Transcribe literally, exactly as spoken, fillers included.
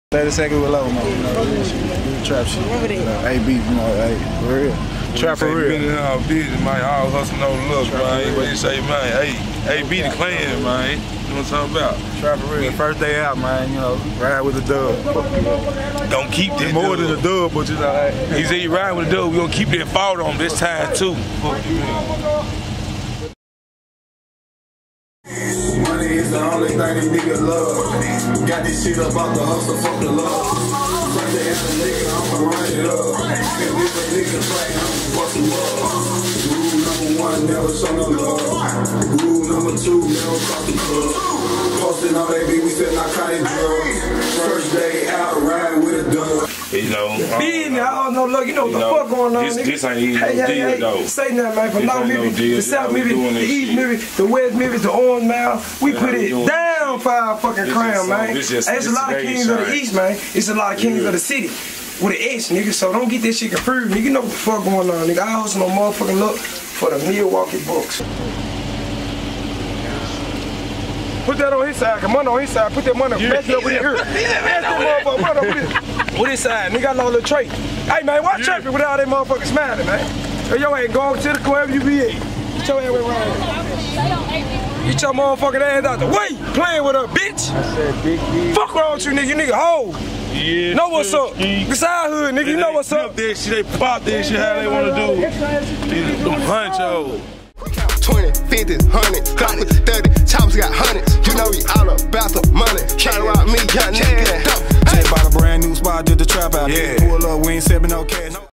That's exactly what I want, you know, real shit, real trap shit. You know, A B, you know, hey, for real. Trap for real. Being in our business, man, all hustle, no look, man. What you say, man? Hey, A B the clan, man. You know what I'm talking about? Trap for real. First day out, man, you know, ride with the dub. Don't keep this More dub. than a dub, but you know, hey. He said he ride with the dub, we gonna keep that fault on him this time, too. Fuck you, man. Money is the only thing a nigga love. Got this shit about the hustle, fuck the love. Sunday as a nigga, I'ma run it up. And if a nigga play, I'ma bust him up. Rule number one, never show no love. Rule number two, never cross the club. Posting on that baby, we said narcotic drugs. First day out, ride with a dub. You know, Being there, I don't know, look, you know what the know, fuck going on, this, nigga. This ain't even hey, no hey, deal, hey, though. Say nothing, man. From North no Memphis, the South Memphis, the East Memphis, the West Memphis, the Orange Mouth, we put it down for our fucking this crown, is, man. This just, hey, it's this a lot of kings of the East, man. It's a lot of kings yeah. of the city. With an S, nigga, so don't get this shit confused, nigga. You know what the fuck going on, nigga. I hustle no motherfucking look for the Milwaukee Bucks. Put that on his side, come on on his side. Put that money, yeah. Match it up with your ear. Match that motherfucker, money up with, with his side. Nigga got a little trait. Hey, man, why yeah. trapping without that motherfucker smiling, man? Hey, yo, ain't going to the club you be at. Get your ass around here. Get your motherfucking ass out the way. Playing with her, bitch. I said, big, big. Fuck wrong with you, nigga. You nigga hoe. Yeah, know what's up. This our hood, nigga. You know what's up. They shit, they pop this shit how they want to do. Them punchos. twenty, fifty, one hundred, thirty, choppers got hundreds. You know we all about the money. Try to rock me, young nigga. Just bought a brand new spot, did the trap out. Yeah. Pull up, we ain't sipping no cash.